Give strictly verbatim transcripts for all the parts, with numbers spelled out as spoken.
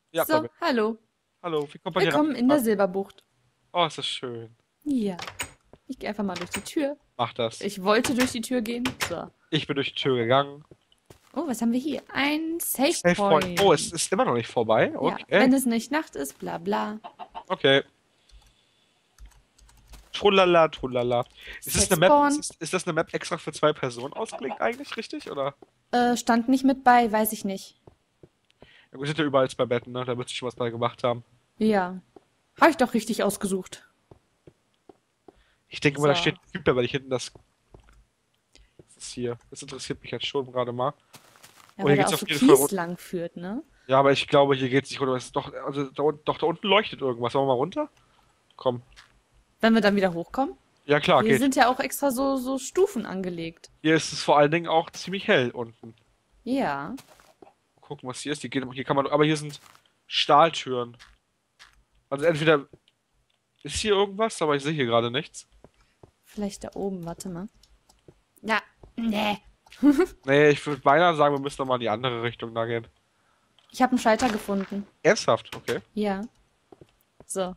Ja, da So, bin ich. hallo. Hallo, wie kommt man hier Willkommen in der rein? Silberbucht. Oh, ist das schön. Ja. Ich gehe einfach mal durch die Tür. Mach das. Ich wollte durch die Tür gehen. So. Ich bin durch die Tür gegangen. Oh, was haben wir hier? Ein Save Save Point. Oh, es Point. ist immer noch nicht vorbei. Ja, Okay. wenn es nicht Nacht ist, bla bla. Okay. Trullala, trullala. Ist das Set eine Map, ist Spawn. das, ist das eine Map extra für zwei Personen ausgelegt eigentlich, richtig? Oder? Äh, stand nicht mit bei, weiß ich nicht. Ja, wir sind ja überall jetzt bei Betten, ne? Da wird sich schon was bei gemacht haben. Ja. Habe ich doch richtig ausgesucht. Ich denke mal, da So. steht ein Typ da, weil ich hinten das. Was ist hier? Das interessiert mich jetzt schon gerade mal. Ja, Oh, weil hier da geht's auch auf so jeden Fall Kies runter. lang führt, ne? Ja, aber ich glaube, hier geht's nicht runter. Es ist doch, also da, un- doch, da unten leuchtet irgendwas. Wollen wir mal runter? Komm. Wenn wir dann wieder hochkommen. Ja, klar, Hier geht. sind ja auch extra so, so Stufen angelegt. Hier ist es vor allen Dingen auch ziemlich hell unten. Ja. Gucken, was hier ist. Die gehen, hier kann man, aber hier sind Stahltüren. Also entweder ist hier irgendwas, aber ich sehe hier gerade nichts. Vielleicht da oben, warte mal. Ja, nee. Nee, ich würde beinahe sagen, wir müssen nochmal in die andere Richtung da gehen. Ich habe einen Schalter gefunden. Ernsthaft, okay. Ja. So.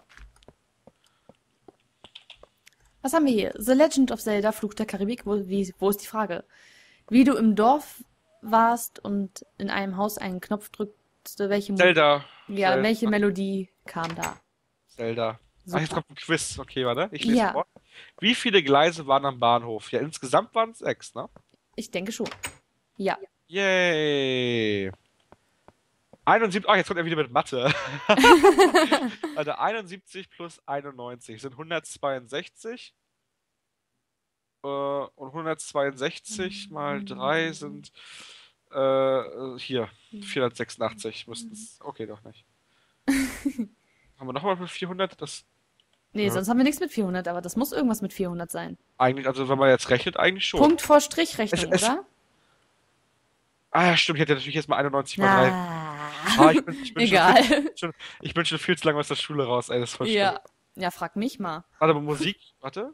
Was haben wir hier? The Legend of Zelda, Fluch der Karibik. Wo, wie, wo ist die Frage? Wie du im Dorf warst und in einem Haus einen Knopf drückst, welche, Mo Zelda. ja, Zelda. welche Melodie kam da? Zelda. Ah, jetzt Super. kommt ein Quiz. Okay, warte. Ich lese Ja, vor. Wie viele Gleise waren am Bahnhof? Ja, insgesamt waren es sechs, ne? ich denke schon. Ja. Yay. einundsiebzig. Ach, jetzt kommt er wieder mit Mathe. Also einundsiebzig plus einundneunzig sind hundertzweiundsechzig. Äh, und hundertzweiundsechzig mal drei sind äh, hier vierhundertsechsundachtzig müssten es. Okay, doch nicht. Haben wir nochmal mit vierhundert? Das Nee, ja. sonst haben wir nichts mit vierhundert, aber das muss irgendwas mit vierhundert sein. Eigentlich, also wenn man jetzt rechnet, eigentlich schon. Punkt vor Es, Strichrechnung, es, oder? ah, ja, stimmt, ich hätte natürlich jetzt mal einundneunzig mal drei. Ah, Ah, ich bin, ich bin schon viel, egal. schon, ich bin schon viel zu lange aus der Schule raus, ey, das ist voll schlimm. Ja. Ja, frag mich mal. Warte, aber Musik, warte.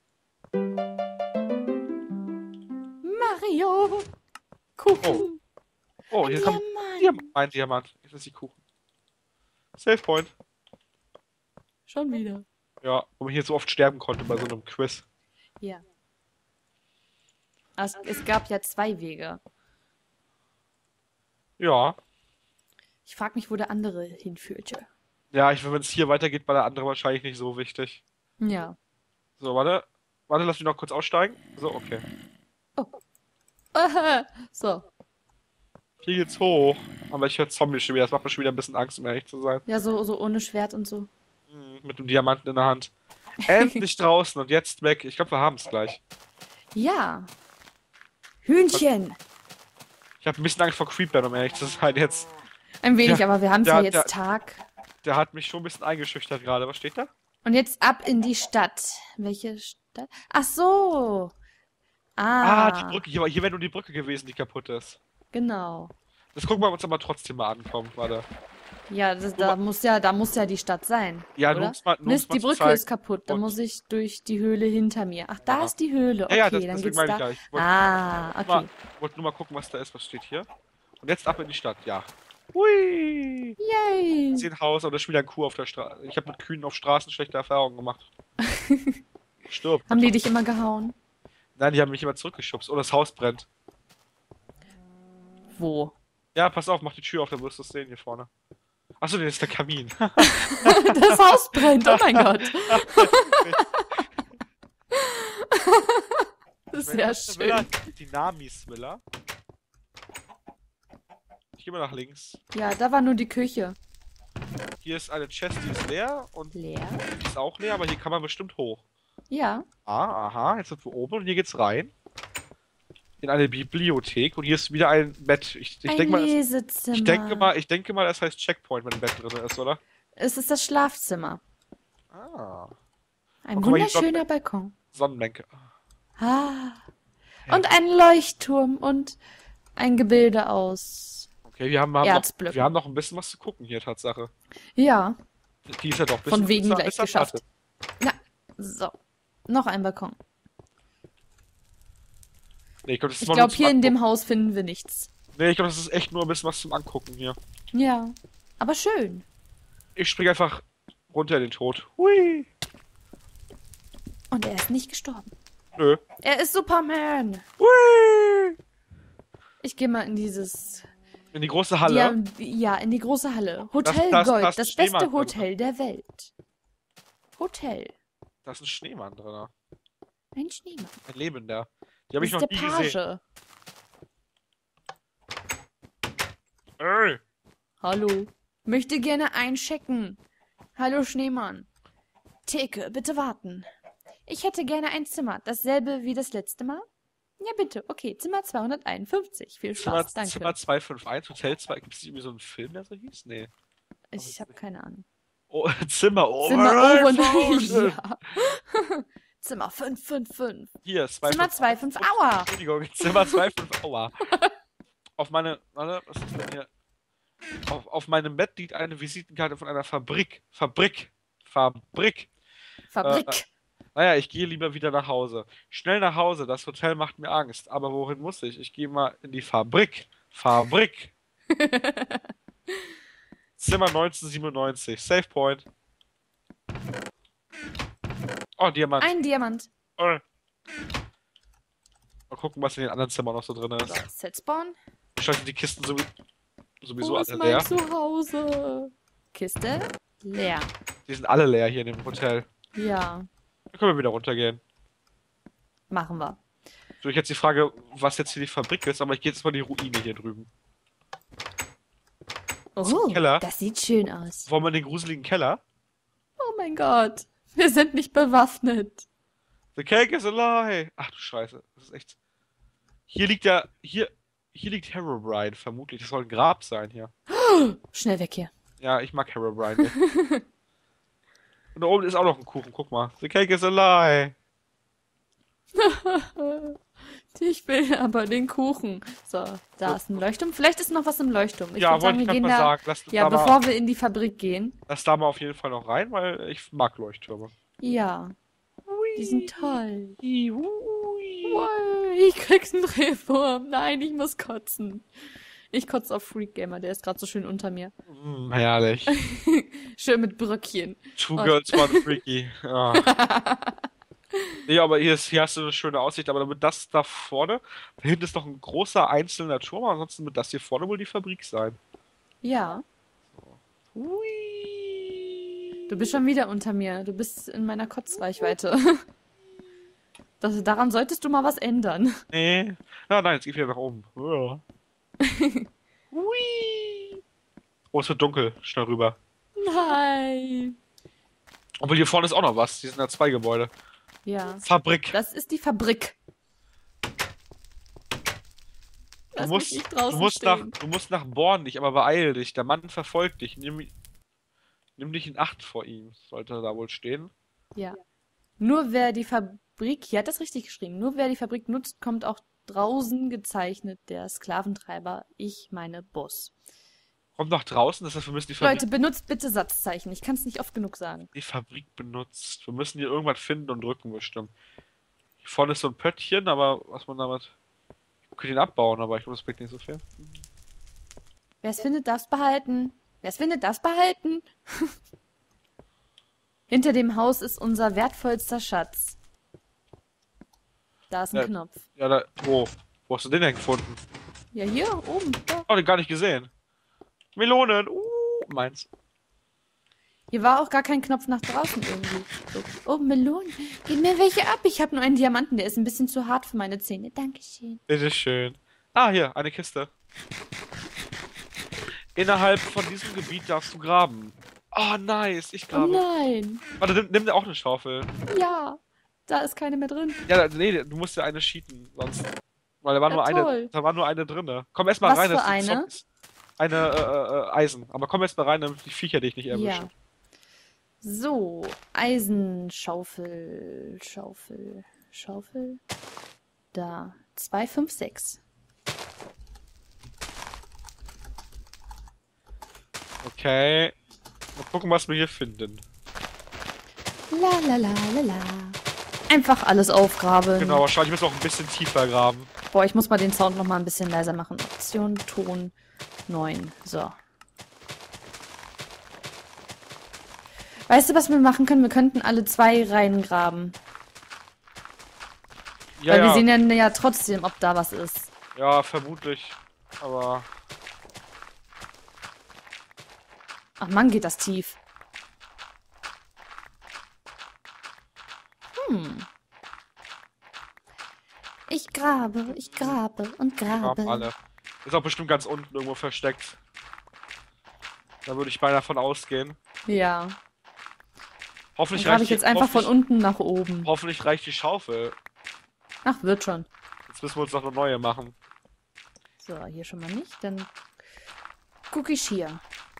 Mario, Oh, Kuchen, oh, ein hier kommt Diamant. Diamant, ein Diamant. Jetzt ist die Kuchen. Save Point. Schon wieder. Ja, wo man hier so oft sterben konnte bei so einem Quiz. Ja. Es, es gab ja zwei Wege. Ja. Ich frag mich, wo der andere hinführte. Ja, ich, wenn es hier weitergeht, war der andere wahrscheinlich nicht so wichtig. Ja. So, warte. Warte, lass mich noch kurz aussteigen. So, okay. Oh. So. Hier geht's hoch. Aber ich höre Zombies schon wieder. Das macht mir schon wieder ein bisschen Angst, um ehrlich zu sein. Ja, so, so ohne Schwert und so. Hm, mit dem Diamanten in der Hand. Endlich draußen und jetzt weg. Ich glaube, wir haben es gleich. Ja. Hühnchen. Ich habe ein bisschen Angst vor Creepern, um ehrlich zu sein jetzt. Ein wenig, Ja, aber wir haben es der, ja der, jetzt Tag. der hat mich schon ein bisschen eingeschüchtert gerade. Was steht da? Und jetzt ab in die Stadt. Welche Stadt? Ach so. Ah, die Ah, Brücke. Hier, war- hier wäre nur die Brücke gewesen, die kaputt ist. genau. Das gucken wir uns aber trotzdem mal an. Komm, warte. Ja, das, Nur da mal, muss ja, da muss ja die Stadt sein, ja, nur oder? um's mal, nur um's Mist, mal die zu Brücke zeigen. ist kaputt. Dann Und, muss ich durch die Höhle hinter mir. Ach, da ja. ist die Höhle. Ja, ja, Okay, das, dann deswegen geht's meine ich da. ja. Ich wollte Ah, wollt mal, okay. wollt nur mal gucken, was da ist. Was steht hier? Und jetzt ab in die Stadt. Ja. Hui. Yay. Zehn Haus, aber da ist schon wieder ein Kuh auf der Straße. Ich habe mit Kühen auf Straßen schlechte Erfahrungen gemacht. Stirb. Haben die dich immer gehauen? Nein, die haben mich immer zurückgeschubst. Oh, das Haus brennt. Wo? Ja, pass auf, mach die Tür auf, dann wirst du es sehen hier vorne. Achso, nee, das ist der Kamin. Das Haus brennt, oh mein Gott. Das ist Wenn ja das eine Villa, schön. die Namis Villa. Ich gehe mal nach links. Ja, da war nur die Küche. Hier ist eine Chest, die ist leer und Leer? die ist auch leer, aber hier kann man bestimmt hoch. Ja. Ah, aha, jetzt sind wir oben und hier geht's rein. In eine Bibliothek und hier ist wieder ein Bett. Ich, ich Ein denke mal, es- ich denke Lesezimmer. mal, ich denke mal, das heißt Checkpoint, wenn ein Bett drin ist, oder? Es ist das Schlafzimmer. Ah. Oh, Ein guck mal, hier wunderschöner Sonnen Balkon. Sonnenbänke. Ah. Und Herrlich. ein Leuchtturm und ein Gebilde aus Okay, wir haben, haben noch, wir Erzblöcken. haben noch ein bisschen was zu gucken hier, Tatsache. Ja, Die ist ja doch ein von bisschen wegen besser, gleich besser geschafft. Platte. Na, so. Noch ein Balkon. Nee, ich glaube, das ist Ich mal nur glaube, zum hier in dem Angucken. Haus finden wir nichts. Nee, ich glaube, das ist echt nur ein bisschen was zum Angucken hier. Ja. Aber schön. Ich springe einfach runter in den Tod. Hui. Und er ist nicht gestorben. Nö. Er ist Superman. Hui. Ich gehe mal in dieses... In die große Halle. Die haben, ja, in die große Halle. Hotel Das- das- Gold, das das Schneemann beste drin. Hotel der Welt. Hotel. Da ist ein Schneemann drin. Ein Schneemann. Ein Lebender. Die habe Das ich ist noch der nie Page. gesehen. Ey. Hallo. Möchte gerne einchecken. Hallo Schneemann. Theke, bitte warten. Ich hätte gerne ein Zimmer. Dasselbe wie das letzte Mal? Ja, bitte. Okay, Zimmer zweihunderteinundfünfzig. Viel Zimmer, Spaß, danke. Zimmer zwei fünf eins, Hotel zwei. Gibt es irgendwie so einen Film, der so hieß? Nee. Ich habe keine Ahnung. Oh, Zimmer oh, Zimmer Overnight oh, Motion. ja. Zimmer fünf fünf fünf. Hier, zwei Zimmer zwei fünf. Aua. Entschuldigung, Zimmer zwei fünf. Aua. Auf meine, warte, was ist denn hier? Auf, auf meinem Bett liegt eine Visitenkarte von einer Fabrik. Fabrik. Fabrik. Fabrik. Äh, Naja, ich gehe lieber wieder nach Hause. Schnell nach Hause, das Hotel macht mir Angst. Aber wohin muss ich? Ich gehe mal in die Fabrik. Fabrik. Zimmer neunzehnhundertsiebenundneunzig. Save Point. Oh, Diamant. Ein Diamant. Oh. Mal gucken, was in den anderen Zimmern noch so drin So, ist. Set Spawn. Ich schalte die Kisten so, sowieso Wo ist alle mein leer. Zuhause? Kiste leer. Die sind alle leer hier in dem Hotel. Ja, Dann können wir wieder runtergehen. machen wir. So, ich jetzt die Frage, was jetzt hier die Fabrik ist, aber ich gehe jetzt mal in die Ruine hier drüben. Oh, Keller. das sieht schön aus. Wollen wir in den gruseligen Keller? Oh mein Gott, wir sind nicht bewaffnet. The cake is a lie. Ach du Scheiße, das ist echt... Hier liegt ja... Hier, hier liegt Herobrine, vermutlich. Das soll ein Grab sein hier. Schnell weg hier. Ja, ich mag Herobrine nicht. Und da oben ist auch noch ein Kuchen, guck mal. The cake is a lie. Ich will aber den Kuchen. So, da ist ein Leuchtturm. Vielleicht ist noch was im Leuchtturm. Ich Ja, würd wollte ich wir gerade gehen mal da, sagen. Lass, ja, da mal, bevor wir in die Fabrik gehen. lass da mal auf jeden Fall noch rein, weil ich mag Leuchttürme. Ja, die sind toll. Hui. Wow, ich krieg einen Drehwurm. Nein, ich muss kotzen. Ich kotze auf Freak Gamer, der ist gerade so schön unter mir. Mm, herrlich. Schön mit Bröckchen. Two Oh. Girls, One Freaky. Ja. Nee, aber hier, ist, hier hast du eine schöne Aussicht, aber damit das da vorne, da hinten ist noch ein großer einzelner Turm, ansonsten wird das hier vorne wohl die Fabrik sein. Ja, Hui. du bist schon wieder unter mir. Du bist in meiner Kotzreichweite. Das, daran solltest du mal was ändern. Nee. Ja, nein, jetzt geht wieder nach oben. Ja. Hui. Oh, es wird dunkel. Schnell rüber. Nein. Obwohl hier vorne ist auch noch was. Hier sind ja zwei Gebäude. Ja, Fabrik. das ist die Fabrik. Du Lass musst, mich nicht du, draußen musst nach, stehen. du musst nach Born nicht, aber beeil dich. Der Mann verfolgt dich. Nimm, nimm dich in Acht vor ihm. Sollte da wohl stehen. Ja. Nur wer die Fabrik, hier hat das richtig geschrieben, nur wer die Fabrik nutzt, kommt auch draußen gezeichnet, der Sklaventreiber, ich meine Boss. Kommt nach draußen, das heißt, wir müssen die Fabrik, Leute, benutzt bitte Satzzeichen, ich kann es nicht oft genug sagen. die Fabrik benutzt. Wir müssen hier irgendwas finden und drücken bestimmt. Hier vorne ist so ein Pöttchen, aber was man damit... Wir können ihn abbauen, aber ich glaube, das bringt nicht so viel. Wer es findet, darf's behalten. Wer es findet, darf's behalten. Hinter dem Haus ist unser wertvollster Schatz. Da ist ein Ja. Knopf. Ja, da... Wo? Wo hast du den denn gefunden? Ja, hier, oben. Da. Oh, den gar nicht gesehen. Melonen. Uh, meins. Hier war auch gar kein Knopf nach draußen irgendwie. So. Oh, Melonen. Gib mir welche ab. Ich habe nur einen Diamanten, der ist ein bisschen zu hart für meine Zähne. Dankeschön. Bitteschön. Ah, hier, eine Kiste. Innerhalb von diesem Gebiet darfst du graben. Oh, nice. Ich Oh grabe. nein. Warte, nimm, nimm dir auch eine Schaufel. Ja, da ist keine mehr drin. Ja, nee, du musst ja eine cheaten, sonst. Weil da war Ja, nur eine, toll. da war nur eine drinne. Komm erst mal Was rein, für das sind eine? Zombies. Eine äh, äh, Eisen. Aber komm erst mal rein, damit die Viecher dich nicht erwischen. Ja. So, Eisenschaufel, Schaufel, Schaufel. Da, zwei, fünf, sechs. Okay. Mal gucken, was wir hier finden. La la la la la. Einfach alles aufgraben. Genau, wahrscheinlich müssen wir auch ein bisschen tiefer graben. Boah, ich muss mal den Sound noch mal ein bisschen leiser machen. Option, Ton, neun. So. Weißt du, was wir machen können? Wir könnten alle zwei reingraben. Ja, Weil wir ja. sehen ja, ja trotzdem, ob da was ist. Ja, vermutlich. Aber. Ach Mann, geht das tief. Hm. Ich grabe, ich grabe und Wir haben grabe. alle. Ist auch bestimmt ganz unten irgendwo versteckt. Da würde ich beinahe von ausgehen. Ja. Dann Hoffentlich grabe reicht ich die, jetzt einfach von hoffentlich, unten nach oben. hoffentlich reicht die Schaufel. Ach, wird schon. Jetzt müssen wir uns noch eine neue machen. So, hier schon mal nicht. Dann gucke ich hier.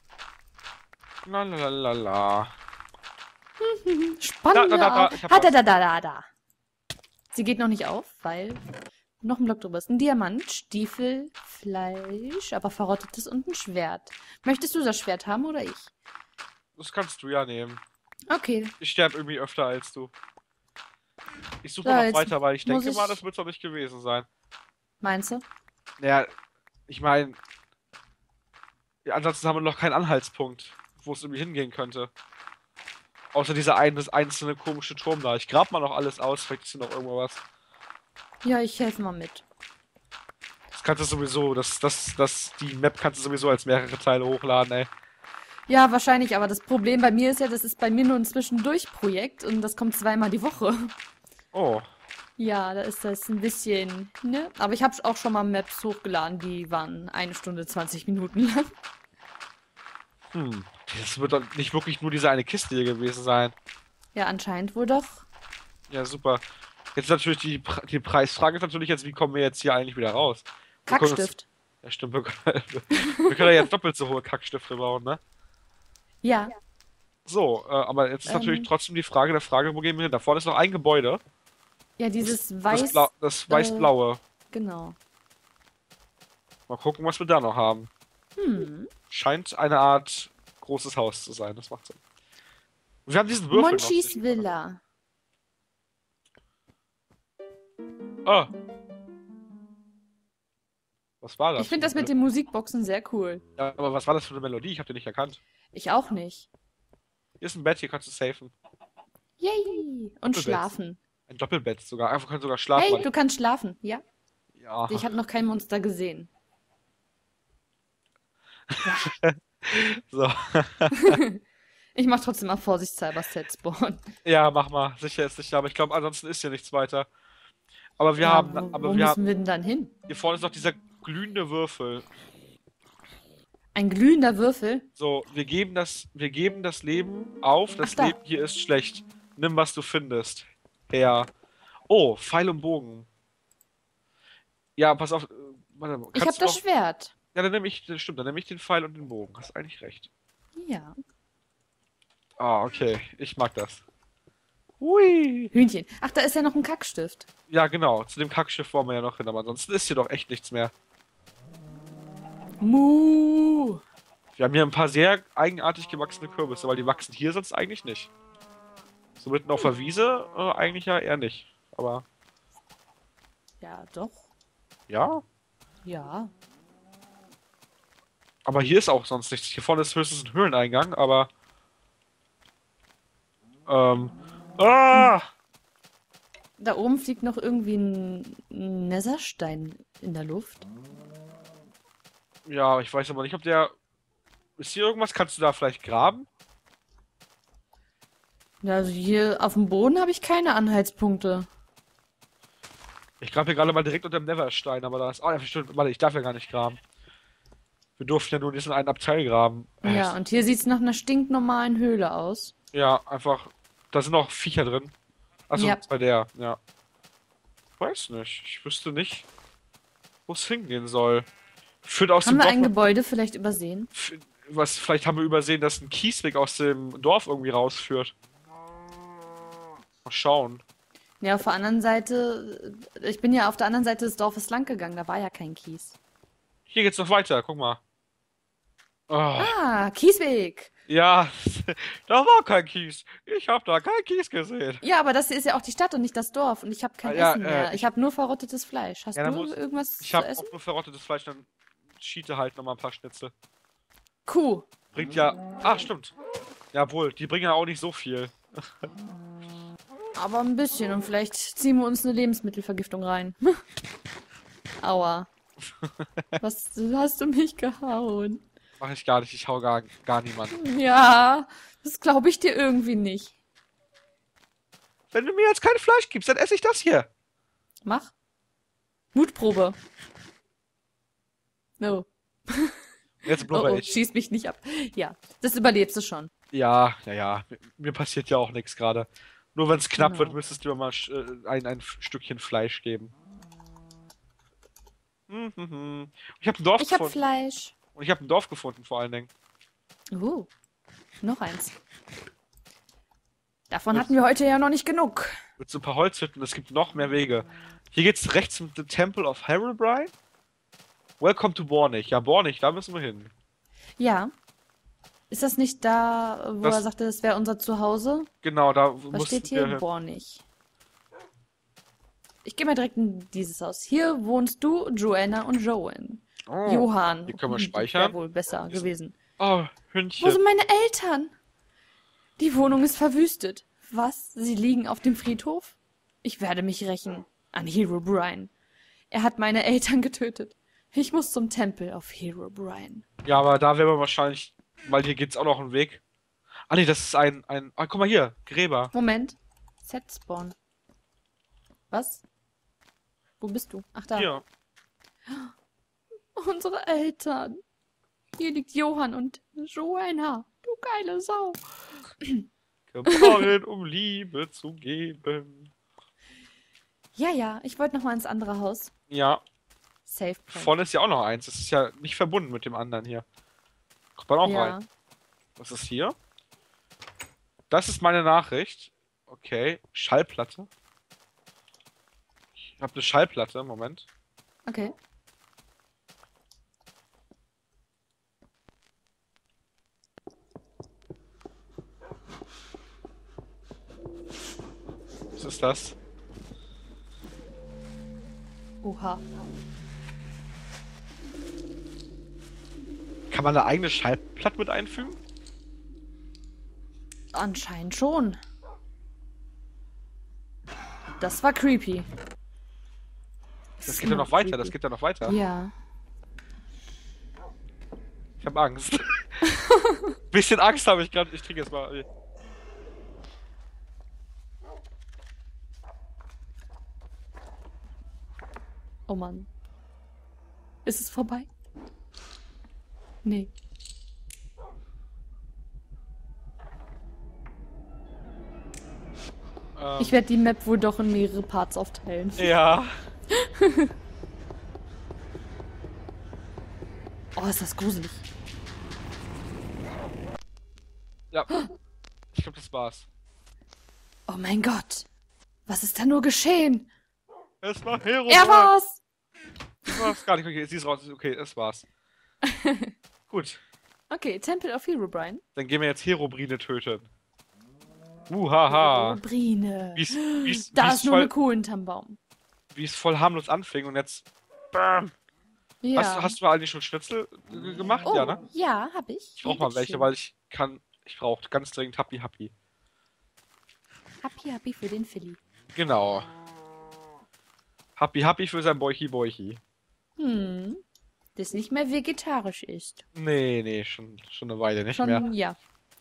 Lalalala. Spannend. Da, da, da, da, ich hab Ha, da, was. da, da, da, da. Sie geht noch nicht auf, weil noch ein Block drüber ist. Ein Diamant, Stiefel, Fleisch, aber verrottetes und ein Schwert. Möchtest du das Schwert haben oder ich? Das kannst du ja nehmen. Okay. Ich sterbe irgendwie öfter als du. Ich suche So, noch jetzt weiter, weil ich muss denke ich- mal, das wird es doch nicht gewesen sein. Meinst du? Naja, ich meine, ja, ansonsten haben wir noch keinen Anhaltspunkt, wo es irgendwie hingehen könnte. Außer dieser eine, das einzelne komische Turm da. Ich grab mal noch alles aus, vielleicht ist hier noch irgendwo was. Ja, ich helfe mal mit. Das kannst du sowieso, das, das, das, die Map kannst du sowieso als mehrere Teile hochladen, ey. Ja, wahrscheinlich, aber das Problem bei mir ist ja, das ist bei mir nur ein Zwischendurch-Projekt und das kommt zweimal die Woche. Oh, Ja, da ist das ein bisschen, ne? Aber ich habe auch schon mal Maps hochgeladen, die waren eine Stunde zwanzig Minuten lang. hm. Das wird doch nicht wirklich nur diese eine Kiste hier gewesen sein. Ja, anscheinend wohl doch. Ja, super. Jetzt natürlich die, Pre- die Preisfrage ist natürlich jetzt, wie kommen wir jetzt hier eigentlich wieder raus? Wir können uns- Kackstift. Ja, stimmt. Wir können, wir können ja jetzt doppelt so hohe Kackstifte bauen, ne? Ja. So, äh, aber jetzt ist Ähm. natürlich trotzdem die Frage der Frage, wo gehen wir hin? Da vorne ist noch ein Gebäude. Ja, dieses Das, weiß. Blau, das weiß-blaue. Genau. Mal gucken, was wir da noch haben. Hm. Scheint eine Art großes Haus zu sein. Das macht Sinn. Und wir haben diesen Würfel Monchis noch. Villa. Ah. Was war das? Ich finde das mit den Musikboxen sehr cool. Ja, aber was war das für eine Melodie? Ich habe die nicht erkannt. Ich auch nicht. Hier ist ein Bett, hier kannst du safen. Yay! Und Doppelbett. schlafen. Ein Doppelbett sogar. Einfach können sogar schlafen. Hey, weil du kannst schlafen. Ja. ich- ja. Ich habe noch kein Monster gesehen. So. Ich mach trotzdem mal vorsichtshalber Set spawn. Ja, mach mal. Sicher ist sicher. Aber ich glaube, ansonsten ist hier nichts weiter. Aber wir Ja, haben, wo, aber wo wir müssen haben, wir denn dann hin? hier vorne ist noch dieser glühende Würfel. Ein glühender Würfel? So, wir geben das, wir geben das Leben auf. Das Ach, da. Leben hier ist schlecht. Nimm, was du findest. Ja. Oh, Pfeil und Bogen. Ja, pass auf. äh, Warte mal. Ich kannst hab du das noch- Schwert. Ja, dann nehme ich, das stimmt, dann nehme ich den Pfeil und den Bogen. Hast eigentlich recht. Ja. Ah, okay. Ich mag das. Hui. Hühnchen. Ach, da ist ja noch ein Kackstift. Ja, genau. Zu dem Kackschiff wollen wir ja noch hin, aber ansonsten ist hier doch echt nichts mehr. Mu. Wir haben hier ein paar sehr eigenartig gewachsene Kürbisse, weil die wachsen hier sonst eigentlich nicht. So mitten auf der Wiese äh, eigentlich ja eher nicht. Aber Ja, doch. ja. Ja. Aber hier ist auch sonst nichts. Hier vorne ist höchstens ein Höhleneingang, aber. Ähm. Ah! Da oben fliegt noch irgendwie ein ein Netherstein in der Luft. Ja, ich weiß aber nicht, ob der. Ist hier irgendwas? Kannst du da vielleicht graben? Ja, also hier auf dem Boden habe ich keine Anhaltspunkte. Ich grabe hier gerade mal direkt unter dem Neverstein, aber da ist. Oh, ja, stimmt. Warte, ich darf ja gar nicht graben. Wir durften ja nur in diesen einen Abteil graben. Äh, Ja, und hier sieht's nach einer stinknormalen Höhle aus. Ja, einfach. Da sind auch Viecher drin. Achso, Ja. bei der, ja. Ich weiß nicht. Ich wüsste nicht, wo es hingehen soll. Führt aus Haben dem wir Dorf. ein Gebäude vielleicht übersehen? F- Was, vielleicht haben wir übersehen, dass ein Kiesweg aus dem Dorf irgendwie rausführt. Mal schauen. Ja, auf der anderen Seite, ich bin ja auf der anderen Seite des Dorfes lang gegangen, da war ja kein Kies. Hier geht's noch weiter, guck mal. Oh, Ah, Kiesweg! ja, da war kein Kies. Ich habe da kein Kies gesehen. Ja, aber das hier ist ja auch die Stadt und nicht das Dorf und ich habe kein Ah, ja, Essen mehr. äh, ich habe nur verrottetes Fleisch. Hast Ja, dann du muss- irgendwas Ich zu habe essen? auch nur verrottetes Fleisch, dann cheate halt nochmal ein paar Schnitzel. Kuh. Bringt ja. Ah, stimmt. Jawohl, die bringen ja auch nicht so viel. Aber ein bisschen und vielleicht ziehen wir uns eine Lebensmittelvergiftung rein. Aua. Was hast du mich gehauen? Mach ich gar nicht, ich hau gar, gar niemanden. Ja, das glaube ich dir irgendwie nicht. Wenn du mir jetzt kein Fleisch gibst, dann esse ich das hier. Mach. Mutprobe. No. Jetzt Oh, blubber oh, ich. schieß mich nicht ab. Ja, das überlebst du schon. Ja, ja, ja. Mir, mir passiert ja auch nichts gerade. Nur wenn es knapp Genau. wird, müsstest du mir mal äh, ein, ein Stückchen Fleisch geben. Hm, hm, hm. Ich habe ein Dorf Ich hab gefunden. Fleisch. Und ich habe ein Dorf gefunden, vor allen Dingen. Uh, noch eins. Davon Willst- hatten wir heute ja noch nicht genug. Mit so ein paar Holzhütten. Es gibt noch mehr Wege. Hier geht's rechts zum The Temple of Herobrine. Welcome to Bornich. Ja, Bornich, da müssen wir hin. Ja. Ist das nicht da, wo Das- er sagte, das wäre unser Zuhause? Genau, da Was mussten steht wir hier? hin. Bornig. Ich gehe mal direkt in dieses Haus. Hier wohnst du, Joanna und Joan. Oh, Johann. die können wir Hm, speichern. Wäre wohl besser Die sind- gewesen. Oh, Wo Hündchen. sind meine Eltern? Die Wohnung ist verwüstet. Was? Sie liegen auf dem Friedhof? Ich werde mich rächen an Herobrine. Er hat meine Eltern getötet. Ich muss zum Tempel auf Herobrine. Ja, aber da wären wir wahrscheinlich, weil hier geht's auch noch einen Weg. Ah nee, das ist ein, ein, ah, guck mal hier, Gräber. Moment. Set Spawn. Was? Wo bist du? Ach da. Hier. Unsere Eltern. Hier liegt Johann und Joanna. Du geile Sau. Geboren, um Liebe zu geben. Ja, ja, ich wollte noch mal ins andere Haus. Ja, Safe Point. vorne ist ja auch noch eins. Das ist ja nicht verbunden mit dem anderen hier. Kommt man auch ja. rein. Was ist hier? Das ist meine Nachricht. Okay, Schallplatte. Ich habe eine Schallplatte, Moment. Okay. Was ist das? Oha. Kann man eine eigene Schallplatte mit einfügen? Anscheinend schon. Das war creepy. Das geht ja noch weiter, das geht ja noch weiter. Ja. Ich habe Angst. Bisschen Angst habe ich gerade. Ich trinke jetzt mal. Oh Mann. Ist es vorbei? Nee. Ähm, Ich werde die Map wohl doch in mehrere Parts aufteilen. ja. Oh, ist das gruselig. Ja. Ich glaube, das war's. Oh mein Gott. Was ist da nur geschehen? Es war Hero. Er war's! Ich war's gar nicht. Okay, sie ist raus. Okay, es war's. Gut. Okay, Temple of Herobrine. Dann gehen wir jetzt Herobrine töten. Uhaha. Brine. Wie's, wie's, Da wie's ist nur eine voll, Kuh hinterm Baum. wie es voll harmlos anfing und jetzt. Bam. Ja. Hast, du- hast du eigentlich schon Schnitzel äh, gemacht? oh, Ja, ne? ja, hab ich. Ich brauch mal welche, weil ich kann. Ich brauche ganz dringend Happy Happy. Happy, happy für den Philly. Genau. Happy Happy für sein Boichi Boichi. Hm. Das nicht mehr vegetarisch ist. Nee, nee, schon, schon eine Weile nicht Schon, mehr. ja.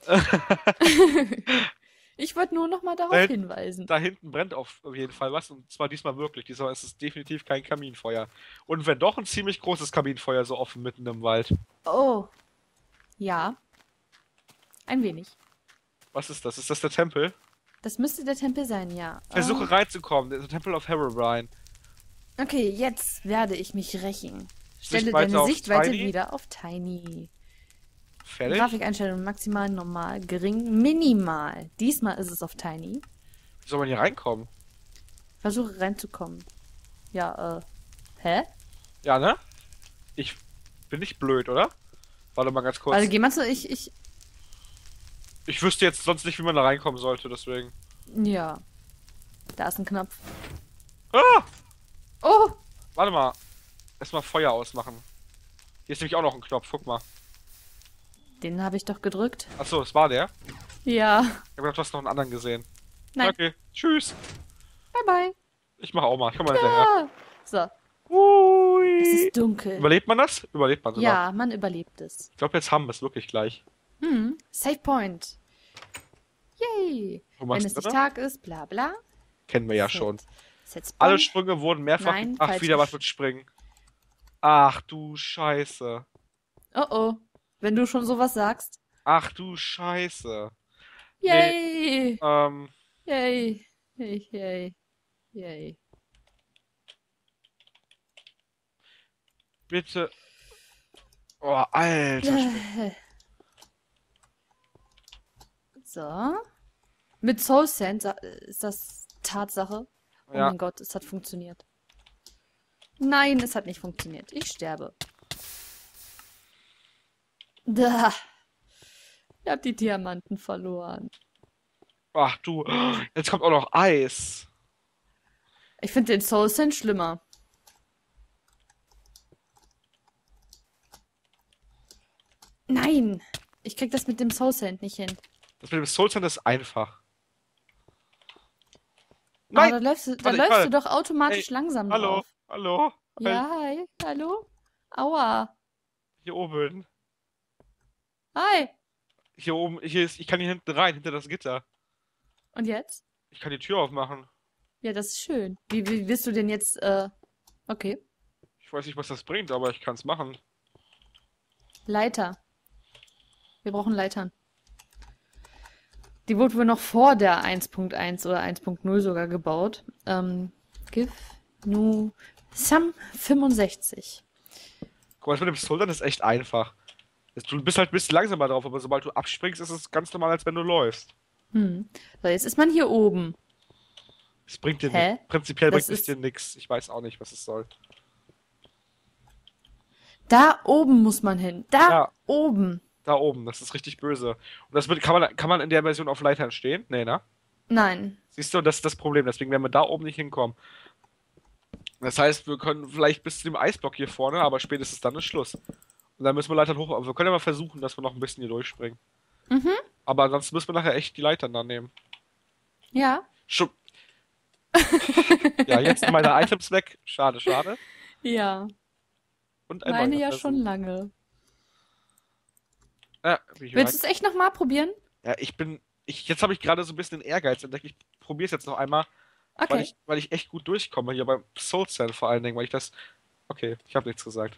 Ich wollte nur noch mal darauf Da- hinweisen. Da hinten brennt auf jeden Fall was und zwar diesmal wirklich. Diesmal ist es definitiv kein Kaminfeuer. Und wenn doch, ein ziemlich großes Kaminfeuer so offen mitten im Wald. Oh. Ja. Ein wenig. Was ist das? Ist das der Tempel? Das müsste der Tempel sein, ja. Versuche reinzukommen. Der Temple of Herobrine. Oh. Okay, jetzt werde ich mich rächen. Stelle Sichtweite deine auf Sichtweite Tiny. wieder auf Tiny. Fertig? Grafikeinstellung maximal, normal, gering, minimal. Diesmal ist es auf Tiny. Wie soll man hier reinkommen? Versuche reinzukommen. Ja, äh. Hä? Ja, ne? Ich bin nicht blöd, oder? Warte mal ganz kurz. Also geh mal zu. Ich, ich. Ich wüsste jetzt sonst nicht, wie man da reinkommen sollte, deswegen. Ja. Da ist ein Knopf. Ah! Oh! Warte mal. Erstmal Feuer ausmachen. Hier ist nämlich auch noch ein Knopf, guck mal. Den habe ich doch gedrückt. Achso, das war der. Ja. Ich hab gedacht, du hast noch einen anderen gesehen. Nein. Okay, tschüss. Bye, bye. Ich mach auch mal. Ich komm mal hinterher. Ah. So. Es Hui. ist dunkel. Überlebt man das? Überlebt man sogar. Ja, man überlebt es. Ich glaube, jetzt haben wir es wirklich gleich. Hm. Save Point. Yay. Wo Wenn machst es du nicht das? Tag ist, bla bla. Kennen wir ja Set. schon. Set Spawn. Alle Sprünge wurden mehrfach Nein, gemacht. falsch. Wieder was mit Springen. Ach du Scheiße. Oh oh. Wenn du schon sowas sagst. Ach du Scheiße. Yay. Ähm, Yay. Yay. Yay. Yay. bitte. Oh, Alter. Äh. So. Mit Soul Sand sa- ist das Tatsache. Oh Ja. mein Gott, es hat funktioniert. Nein, es hat nicht funktioniert. Ich sterbe. Da. Ich hab die Diamanten verloren. Ach du. Jetzt kommt auch noch Eis. Ich finde den Soul Sand schlimmer. Nein! Ich krieg das mit dem Soul Sand nicht hin. Das mit dem Soul Sand ist einfach. Aber Nein! da läufst du, da Warte, ich läufst fall. du doch automatisch Ey, langsam Hallo, drauf. hallo. Ja, hi. Hallo? Aua. Hier oben. Hi. Hier oben. Hier ist. Ich kann hier hinten rein, hinter das Gitter. Und jetzt? Ich kann die Tür aufmachen. Ja, das ist schön. Wie, wie wirst du denn jetzt, äh, okay. Ich weiß nicht, was das bringt, aber ich kann es machen. Leiter. Wir brauchen Leitern. Die wurde wohl noch vor der eins Punkt eins oder eins Punkt null sogar gebaut. Ähm, Give Nu Sam fünfundsechzig. Guck mal, das mit dem Soul Sand ist echt einfach. Du bist halt ein bisschen langsamer drauf, aber sobald du abspringst, ist es ganz normal, als wenn du läufst. Hm. So, jetzt ist man hier oben. Es bringt dir Hä? nichts. Prinzipiell Das bringt es ist- dir nichts. Ich weiß auch nicht, was es soll. Da oben muss man hin. Da Ja. oben. Da oben, das ist richtig böse. Und das wird, kann man, kann man in der Version auf Leitern stehen? Nee, ne? Nein. Siehst du, das ist das Problem. Deswegen werden wir da oben nicht hinkommen. Das heißt, wir können vielleicht bis zu dem Eisblock hier vorne, aber spätestens dann ist Schluss. Und dann müssen wir Leitern hoch. Aber wir können ja mal versuchen, dass wir noch ein bisschen hier durchspringen. Mhm. Aber ansonsten müssen wir nachher echt die Leitern dann nehmen. Ja. Schu ja, jetzt sind meine Items weg. Schade, schade. Ja. Und ein Meine neuer ja Versuch. schon lange. Ja, bin ich Willst du es echt nochmal probieren? ja, ich bin. Ich, jetzt habe ich gerade so ein bisschen den Ehrgeiz entdeckt. Ich probiere es jetzt noch einmal, weil Okay. ich, weil ich echt gut durchkomme hier beim Soul Sand vor allen Dingen, weil ich das. Okay, ich habe nichts gesagt.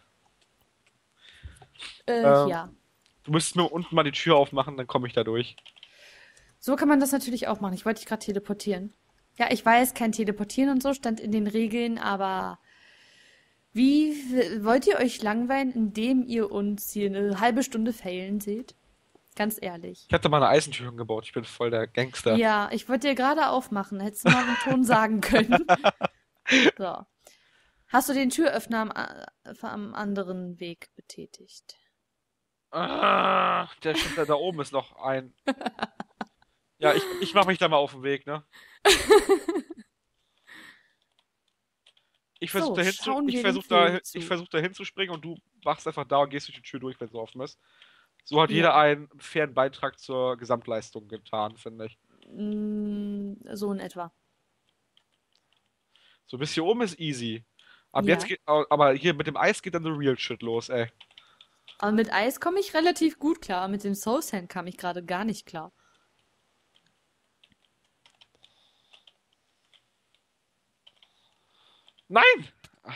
Äh, Ähm. ja. Du müsstest mir unten mal die Tür aufmachen, dann komme ich da durch. So kann man das natürlich auch machen. Ich wollte dich gerade teleportieren. Ja, ich weiß, kein Teleportieren und so stand in den Regeln, aber wie w- wollt ihr euch langweilen, indem ihr uns hier eine halbe Stunde failen seht? Ganz ehrlich. Ich hatte mal eine Eisentür gebaut. Ich bin voll der Gangster. Ja, ich wollte dir gerade aufmachen. Hättest du mal den Ton sagen können. So. Hast du den Türöffner am, a- am anderen Weg betätigt? Ah, der stimmt, da, da oben ist noch ein. Ja, ich, ich mache mich da mal auf den Weg, ne? Ich versuche So, da, hinzu, schauen ich wir versuch dem da, Film zu. ich versuch da hinzuspringen und du machst einfach da und gehst durch die Tür durch, wenn sie offen ist. So hat Ja. jeder einen fairen Beitrag zur Gesamtleistung getan, finde ich. Mm, so in etwa. So bis hier oben ist easy. Ab Ja. jetzt geht, aber hier mit dem Eis geht dann the real shit los, ey. Aber mit Eis komme ich relativ gut klar. Mit dem Soul Sand kam ich gerade gar nicht klar. Nein!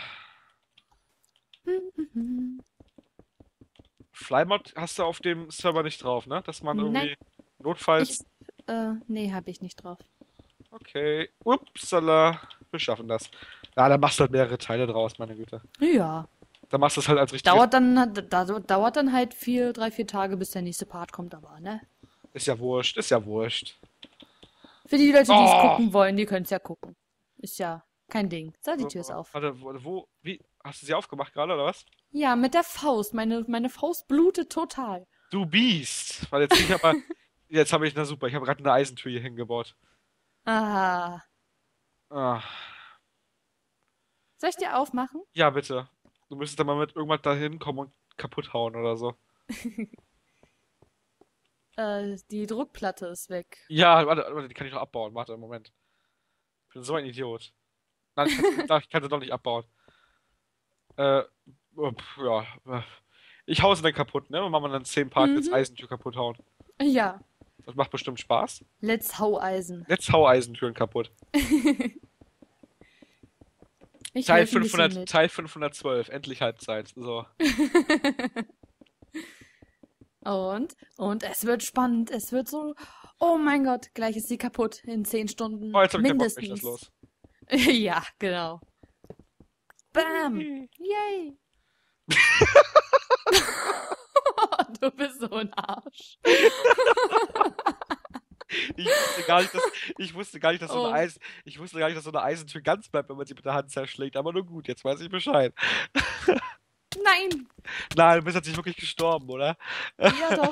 Flymod hast du auf dem Server nicht drauf, ne? Dass man irgendwie notfalls. Äh, nee, habe ich nicht drauf. Okay. Upsala. Wir schaffen das. Ja, da machst du halt mehrere Teile draus, meine Güte. Ja. Da machst du es halt als richtiges. Dauert dann, da, dauert dann halt vier, drei, vier Tage, bis der nächste Part kommt, aber, ne? Ist ja wurscht, ist ja wurscht. Für die Leute, die es Oh. gucken wollen, die können es ja gucken. Ist ja kein Ding. So, die Tür ist auf. Warte, wo, wo, wie? Hast du sie aufgemacht gerade, oder was? Ja, mit der Faust. Meine, meine Faust blutet total. Du Biest! Weil jetzt bin ich aber. Jetzt habe ich, na super, ich habe gerade eine Eisentür hier hingebaut. Ah. Ah. Soll ich dir aufmachen? Ja, bitte. Du müsstest dann mal mit irgendwas da hinkommen und kaputt hauen oder so. äh, die Druckplatte ist weg. Ja, warte, warte, die kann ich noch abbauen. Warte, Moment. Ich bin so ein Idiot. Nein, ich kann, ich kann sie doch nicht abbauen. Äh, oh, pf, ja. äh, Ich hau sie dann kaputt, ne? Und machen wir dann zehn Parts jetzt Mhm. Eisentür kaputt hauen. Ja, Das macht bestimmt Spaß. let's Haueisen. Jetzt hau Eisentüren kaputt. Ich Teil helfe ein bisschen fünfhundert, mit. Teil fünfhundertzwölf, endlich Halbzeit. So. Und, und es wird spannend. Es wird so. Oh mein Gott, gleich ist sie kaputt in zehn Stunden. Oh, jetzt hab ich keinen Bock mehr, ich lass Mindestens. los. Ja, genau. Bam! Yay! Du bist so ein Arsch. Ich wusste gar nicht, dass, ich wusste gar nicht, dass so eine Oh. Eis, ich wusste gar nicht, dass so eine Eisentür ganz bleibt, wenn man sie mit der Hand zerschlägt. Aber nur gut, jetzt weiß ich Bescheid. Nein! Nein, du bist jetzt nicht wirklich gestorben, oder? Ja, doch.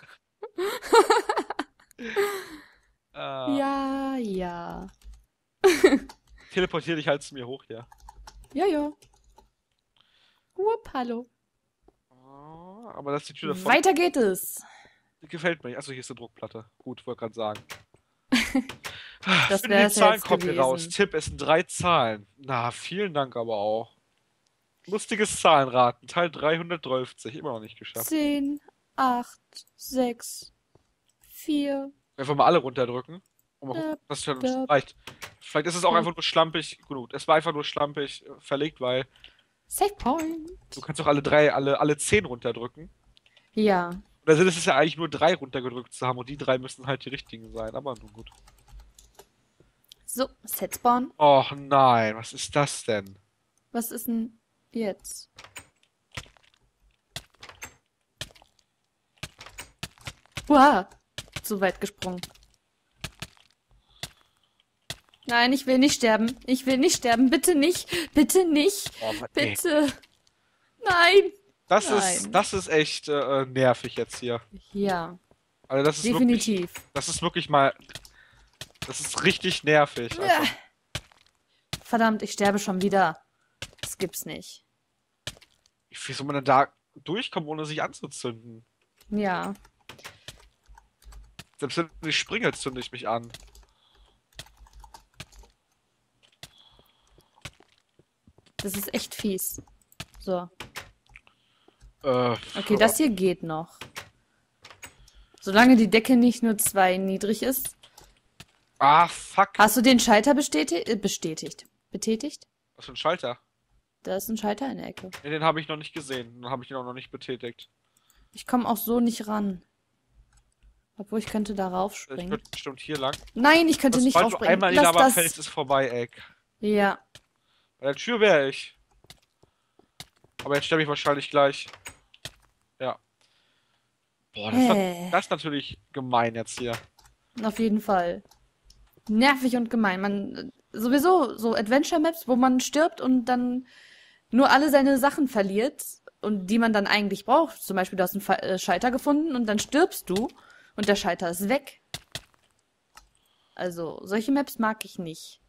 Äh, Ja, ja. Teleportier dich halt zu mir hoch hier. Ja, ja. Wupp, hallo. Oh, aber das ist die Tür davon. Weiter geht es. Die gefällt mir. Achso, hier ist eine Druckplatte. Gut, wollte gerade sagen. Das Finde wäre die es Zahlen jetzt kommen hier raus. gewesen. Tipp, es sind drei Zahlen. Na, vielen Dank aber auch. Lustiges Zahlenraten. Teil dreihundertdreißig. Immer noch nicht geschafft. Zehn, acht, sechs, vier. Einfach mal alle runterdrücken. Um mal Dab, gucken, was für dab, reicht. Vielleicht ist es auch dab. einfach nur schlampig. Gut, es war einfach nur schlampig äh, verlegt, weil Save Point. du kannst auch alle drei, alle, alle zehn runterdrücken. Ja. Und der Sinn ist es ja eigentlich nur drei runtergedrückt zu haben und die drei müssen halt die richtigen sein. Aber nun gut. So, Set Spawn. Och nein, was ist das denn? Was ist denn jetzt? Uah, zu weit gesprungen. Nein, ich will nicht sterben. Ich will nicht sterben. Bitte nicht. Bitte nicht. Oh, Mann, ey. Bitte. Nein. Das Nein. ist, das ist echt äh, nervig jetzt hier. Ja, Also das ist wirklich, definitiv. das ist wirklich mal, das ist richtig nervig. Ja. Einfach. Verdammt, ich sterbe schon wieder. Das gibt's nicht. Wie soll man denn da durchkommen, ohne sich anzuzünden? Ja. Selbst wenn ich springe, zünde ich mich an. Das ist echt fies. So. Äh, Okay, das hier geht noch. Solange die Decke nicht nur zwei niedrig ist. Ah, fuck. Hast du den Schalter bestätigt? Äh, bestätigt. Betätigt? Was für ein Schalter? Da ist ein Schalter in der Ecke. Nee, den habe ich noch nicht gesehen. Den habe ich ihn auch noch nicht betätigt. Ich komme auch so nicht ran. Obwohl, ich könnte da Ich raufspringen. könnte bestimmt hier lang. Nein, ich könnte Das, nicht sobald du raufspringen. einmal in die Lass Lava das. fällst, ist vorbei, ey. Ja. Bei der Tür wäre ich. Aber jetzt sterbe ich wahrscheinlich gleich. Ja. Boah, das, ist, Äh. das ist natürlich gemein jetzt hier. Auf jeden Fall. Nervig und gemein. Man sowieso so Adventure Maps, wo man stirbt und dann nur alle seine Sachen verliert und die man dann eigentlich braucht. Zum Beispiel, du hast einen Fa äh, Schalter gefunden und dann stirbst du und der Schalter ist weg. Also, solche Maps mag ich nicht.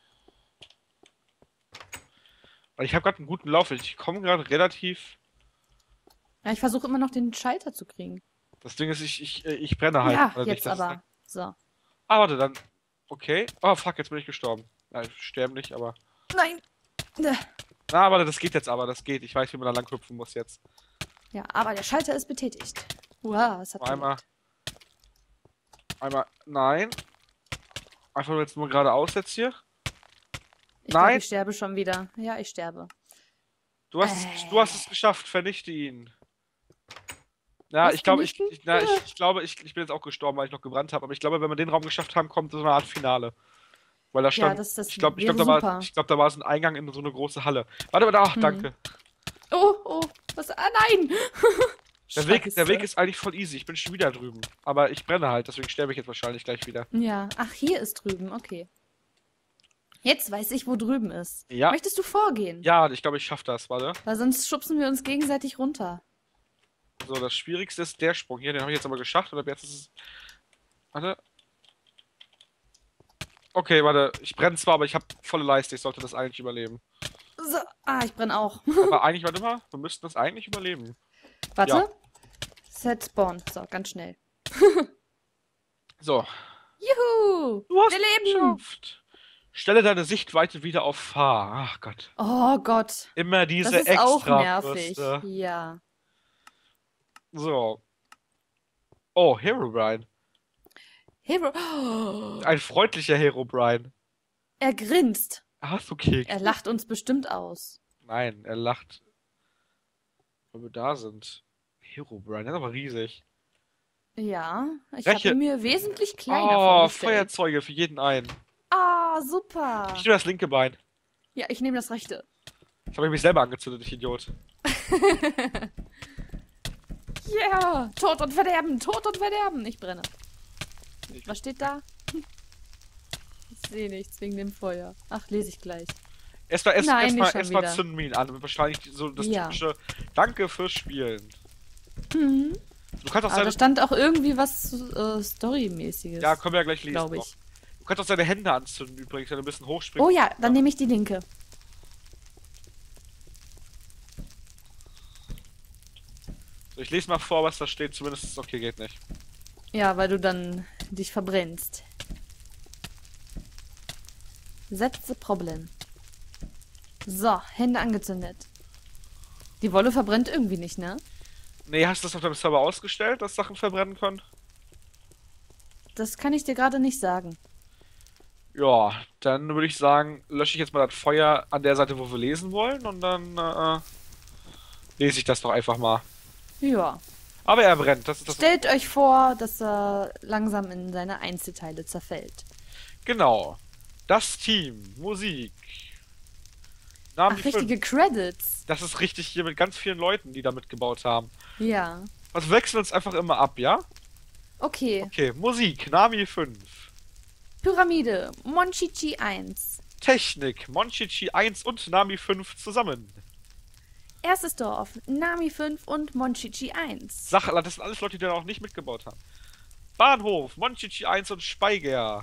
Weil ich habe gerade einen guten Lauf. Ich komme gerade relativ. Ja, ich versuche immer noch den Schalter zu kriegen. Das Ding ist, ich, ich, äh, ich brenne halt. Ja, Oder nicht, jetzt das ist- aber. So. Ah, warte, dann. Okay. Oh, fuck, jetzt bin ich gestorben. Nein, ich sterbe nicht, aber. Nein! Äh. Na, warte, das geht jetzt aber, das geht. Ich weiß, wie man da lang hüpfen muss jetzt. Ja, aber der Schalter ist betätigt. Wow, es hat Einmal. geklappt. Einmal. Nein. Einfach nur jetzt nur geradeaus jetzt hier. Ich glaube, Nein. ich sterbe schon wieder. Ja, ich sterbe. Du hast, Äh. es, du hast es geschafft, vernichte ihn. Ja, Was ich glaube, ich, vernichten? ich, na, ich, ich glaube, ich, ich bin jetzt auch gestorben, weil ich noch gebrannt habe. Aber ich glaube, wenn wir den Raum geschafft haben, kommt so eine Art Finale. Weil da stand, das- das ich glaube, ich wäre glaube, da war, super. ich glaube, da war es ein Eingang in so eine große Halle. Warte mal, ach, Hm. danke. Oh, oh, was? Ah, nein! Der Weg, der Scheiße. Weg ist eigentlich voll easy. Ich bin schon wieder drüben. Aber ich brenne halt, deswegen sterbe ich jetzt wahrscheinlich gleich wieder. Ja, ach, hier ist drüben, okay. Jetzt weiß ich, wo drüben ist. Ja. Möchtest du vorgehen? Ja, ich glaube, ich schaffe das, warte. Weil sonst schubsen wir uns gegenseitig runter. So, das Schwierigste ist der Sprung hier. Den habe ich jetzt aber geschafft. Und ab jetzt ist es. Warte. Okay, warte. Ich brenne zwar, aber ich habe volle Leiste. Ich sollte das eigentlich überleben. So, ah, ich brenne auch. Aber eigentlich, warte mal. Wir müssten das eigentlich überleben. Warte. Ja. Set Spawn. So, ganz schnell. So. Juhu! Du hast Wir es leben! geschafft. Stelle deine Sichtweite wieder auf Fahr. Ach Gott. Oh Gott. Immer Das diese ist auch extra nervig. Brüste. Ja. So. Oh, Herobrine. Hero. Oh, Ein freundlicher Herobrine. er grinst. Ach, du Keks. Er lacht uns bestimmt aus. Nein, er lacht. Weil wir da sind. Herobrine, der ist aber riesig. Ja, ich Welche- habe ihn mir wesentlich kleiner Oh, vorgestellt. Feuerzeuge für jeden einen. Ah, super. Ich nehme das linke Bein. Ja, ich nehme das rechte. Das habe ich mich selber angezündet, ich Idiot. Yeah! Tod und Verderben! Tod und Verderben! Ich brenne. Was steht da? Ich sehe nichts wegen dem Feuer. Ach, lese ich gleich. Erstmal erst, Nein, erst nicht mal, schon erst mal wieder. zünden wir ihn an. Wahrscheinlich so das Ja. typische Danke fürs Spielen. Mhm. Du kannst auch Aber seine... da stand auch irgendwie was äh, Storymäßiges. Ja, können wir ja gleich lesen. glaube Noch. ich. Du kannst auch seine Hände anzünden übrigens, wenn du ein bisschen hochspringst. Oh ja, dann nehme ich die linke. So, ich lese mal vor, was da steht. Zumindest ist es okay, geht nicht. Ja, weil du dann dich verbrennst. That's the problem. So, Hände angezündet. Die Wolle verbrennt irgendwie nicht, ne? Nee, hast du das auf deinem Server ausgestellt, dass Sachen verbrennen können? Das kann ich dir gerade nicht sagen. Ja, dann würde ich sagen, lösche ich jetzt mal das Feuer an der Seite, wo wir lesen wollen und dann äh, lese ich das doch einfach mal. Ja. Aber er brennt, das ist das. Stellt euch vor, dass er langsam in seine Einzelteile zerfällt. Genau. Das Team, Musik. Namen Ach, die fünf. richtige Credits. Das ist richtig hier mit ganz vielen Leuten, die da mitgebaut haben. Ja. Also wechseln uns einfach immer ab, ja? Okay. Okay, Musik, Nami fünf. Pyramide, Monchichi eins. Technik, Monchichi eins und Nami fünf zusammen. Erstes Dorf, Nami fünf und Monchichi eins. Sache, das sind alles Leute, die da auch nicht mitgebaut haben. Bahnhof, Monchichi eins und Speiger.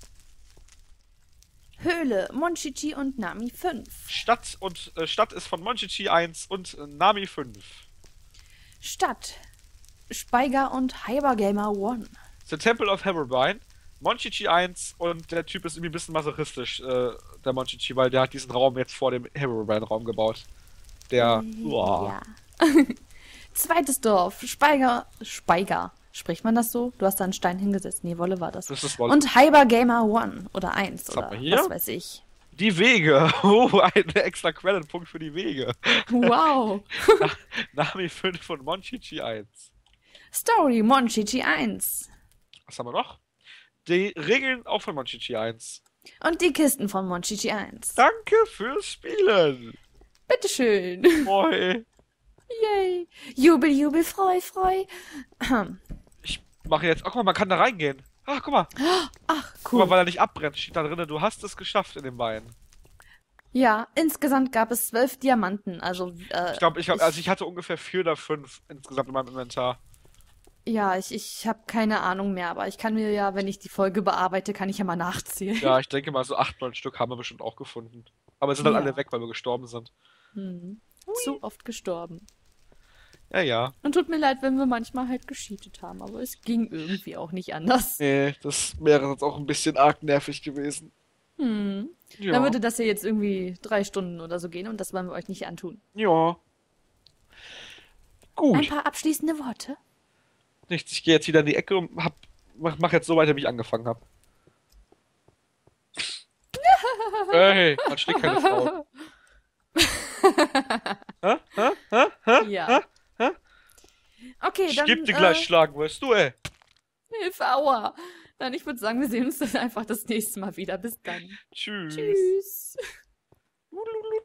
Höhle, Monchichi und Nami fünf. Stadt und äh, Stadt ist von Monchichi eins und äh, Nami fünf. Stadt, Speiger und Hypergamer One. The Temple of Herobrine, Monchichi eins und der Typ ist irgendwie ein bisschen masochistisch, äh, der Monchichi, weil der hat diesen Raum jetzt vor dem Herobrine-Raum gebaut. Der. Uah. Ja. Zweites Dorf, Speiger, Speiger. Spricht man das so? Du hast da einen Stein hingesetzt. Nee, Wolle war das. Das ist Wolle. Und Hypergamer One oder eins Was oder haben wir hier? was weiß ich. Die Wege. Oh, ein extra Quellenpunkt für die Wege. Wow. Nami fünf und Monchichi eins. Story, Monchichi eins. Was haben wir noch? Die Regeln auch von Monchichi eins. Und die Kisten von Monchichi eins. Danke fürs Spielen. Bitteschön. Moi. Yay. Jubel, jubel, freu, freu. Ich mache jetzt. Ach, guck mal, man kann da reingehen. Ach, guck mal. Ach, Guck mal, cool. weil er nicht abbrennt, steht da drin, du hast es geschafft in den Beinen. Ja, insgesamt gab es zwölf Diamanten. Also, äh, Ich glaube, ich, hab, also ich hatte ungefähr vier oder fünf insgesamt in meinem Inventar. ja, ich, ich habe keine Ahnung mehr, aber ich kann mir ja, wenn ich die Folge bearbeite, kann ich ja mal nachzählen. Ja, ich denke mal, so acht, neun Stück haben wir bestimmt auch gefunden. Aber sind halt Ja. alle weg, weil wir gestorben sind. Hm. Zu oft gestorben. Ja, ja. Und tut mir leid, wenn wir manchmal halt gescheatet haben, aber es ging irgendwie auch nicht anders. Nee, das wäre jetzt auch ein bisschen arg nervig gewesen. Hm. Ja. Dann würde das ja jetzt irgendwie drei Stunden oder so gehen und das wollen wir euch nicht antun. Ja. Ein Gut. paar abschließende Worte? Nichts, ich gehe jetzt wieder in die Ecke und hab, mach, mach jetzt so weiter, wie ich angefangen habe. Hey, man schlägt keine Frau. Hä? Hä? Hä? Hä? Ja. Hä? Okay, Ich dann. geb dir gleich äh, schlagen, weißt du, ey. Hilfe, aua. Dann, ich würde sagen, wir sehen uns dann einfach das nächste Mal wieder. Bis dann. Tschüss. Tschüss. Tschüss.